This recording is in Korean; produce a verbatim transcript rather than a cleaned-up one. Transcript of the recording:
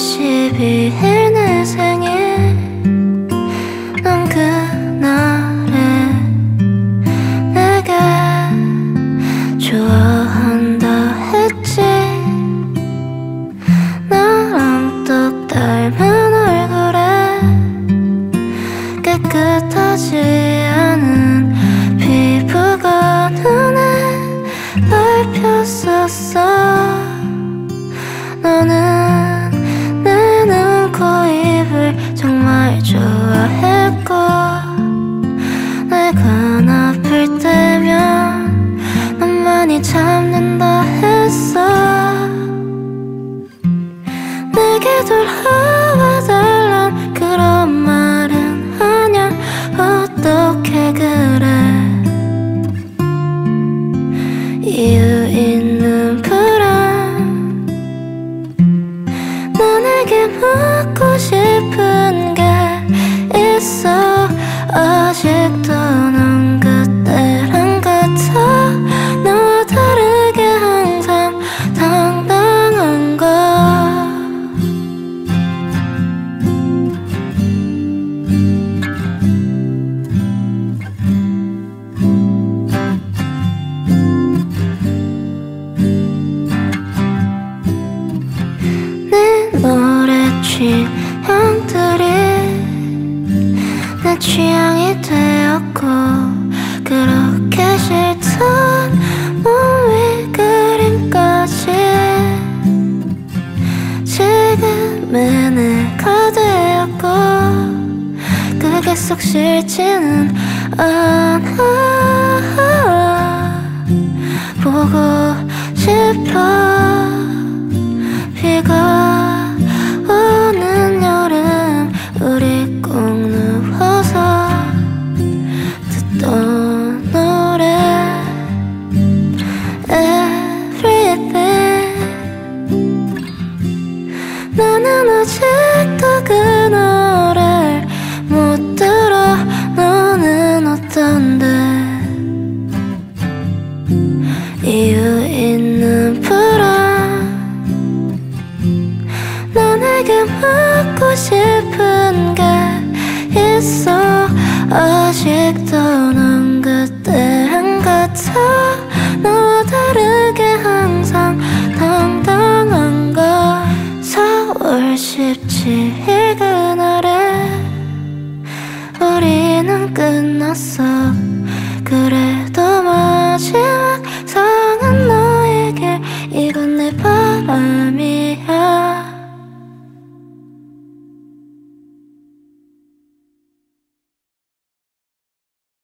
십이 일 내 생일 넌 그날에 내게 좋아한다 했지. 나랑 똑 닮은 얼굴에 깨끗하지 않은 피부가 눈에 밟혔었어. 너는 내 눈, 코, 입을 정말 좋아했고 내가 나쁠 때면 넌 많이 참는다 했어. 내게 돌아와 달란 그런 말은 아냐. 어떻게 그래. 이유 있는 불안. 너에게 묻고 싶은 게 있어. 아직도 넌 그때랑 같아. 너와 다르게 항상 당당한 거. 내 노래 취향들이 내 취향이 되었고 그렇게 싫던 몸 위 그림까지 지금의 내가 되었고 그게 썩 싫지는 않아. 보고 싶어.